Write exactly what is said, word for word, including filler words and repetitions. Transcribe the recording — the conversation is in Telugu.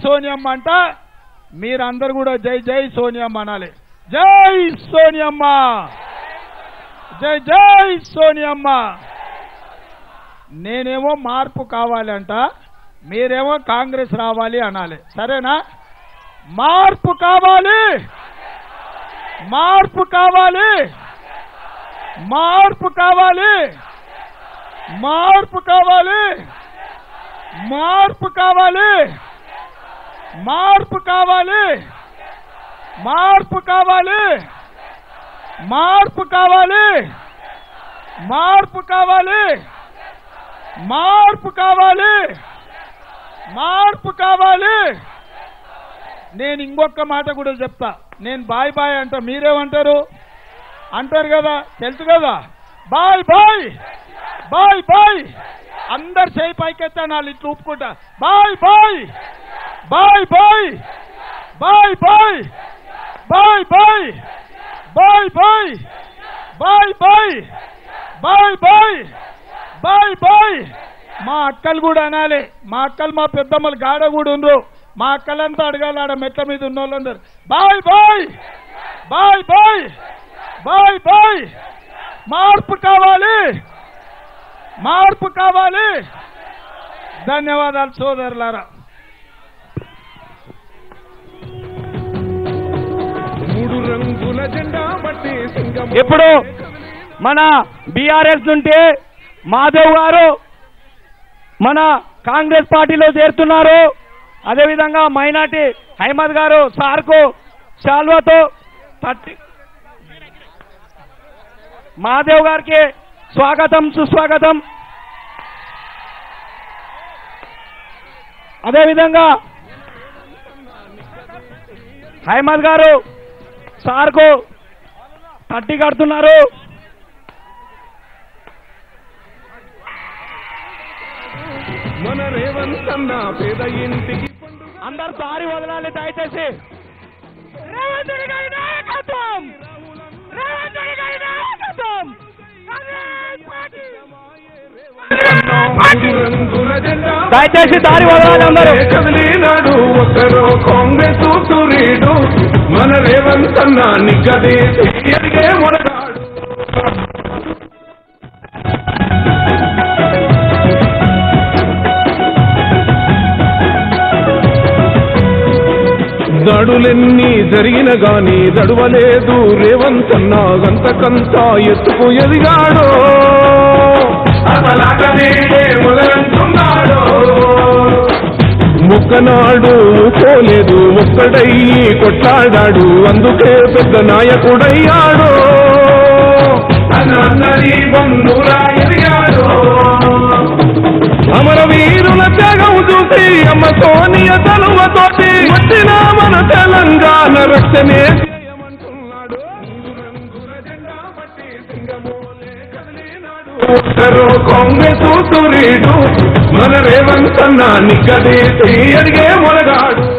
సోనియమ్మ అంట మీరందరూ కూడా జై జై సోనియమ్మ అనాలి. జై సోనియమ్మ, జై జై సోనియమ్మ. నేనేమో మార్పు కావాలి అంట, మీరేమో కాంగ్రెస్ రావాలి అనాలి. సరేనా? మార్పు కావాలి, మార్పు కావాలి, మార్పు కావాలి, మార్పు కావాలి, మార్పు కావాలి, మార్పు కావాలి, మార్పు కావాలి, మార్పు కావాలి, మార్పు కావాలి, మార్పు కావాలి, మార్పు కావాలి. నేను ఇంకొక మాట కూడా చెప్తా. నేను బాయ్ బాయ్ అంట, మీరేమంటారు? అంటారు కదా, తెలుసు కదా. Bye bye, bye bye. అందరు చేయి పైకెత్తాను, వాళ్ళు ఇట్లా ఊపుకుంటా. Bye bye, bye bye, bye bye, bye bye, bye bye, bye bye, bye bye, bye bye. మా అక్కలు కూడా అనాలి. మా అక్కలు మా పెద్దమ్మలు గాడ కూడా ఉండ్రు. మా అక్కలంతా అడగాలి ఆడ మెట్ల మీద ఉన్న వాళ్ళందరూ. Bye bye, bye bye, bye bye. మార్పు కావాలి, మార్పు కావాలి. ధన్యవాదాలు సోదరులారా. మూడు రంగుల జెండా బట్టి ఇప్పుడు మన బీఆర్ఎస్ నుండి మాధవ్ గారు మన కాంగ్రెస్ పార్టీలో చేరుతున్నారు. అదేవిధంగా మైనార్టీ అహ్మద్ గారు సార్కు శాల్వాతో తట్టి మాధవ్ గారికి స్వాగతం సుస్వాగతం. అదేవిధంగా అహ్మద్ గారు సార్కు తట్టి కడుతున్నారు. మన రేవంత్ అన్న పేద ఇంటికి అందరు దారి వదలాలి దయచేసి. రేవంత్ గారి నాయకత్వం, రేవంత్ గారి నాయకత్వం. దయచేసి దారి వదలాలి అందరూ. కదిలినాడు ఒకరు కాంగ్రెస్ సూర్యుడు, మన రేవంత్ అన్న నిగ్గదీసి ఎదిగే మొనగాడు. దడులెన్ని జరిగిన గాని దడువలేదు రేవంత్ అన్న, గంతకంతా ఎత్తుకు ఎదిగాడో మొదలంటున్నాడో. ముక్కనాడు పోలేదు, ఒక్కడయ్యి కొట్లాడాడు, అందుకే పెద్ద నాయకుడయ్యాడో. అన్నది బంధురా ఎదిగాడో. అమరవీరుల త్యాగం చూసి అమ్మ సోనియ తలువతోటి వచ్చిన మన తెలంగాణ రక్షణే చేయమంటున్నాడు. కాంగ్రెస్ సూర్యుడు, మన రేవంత్ అన్న నిగ్గదీసి ఎదిగే మొనగాడు.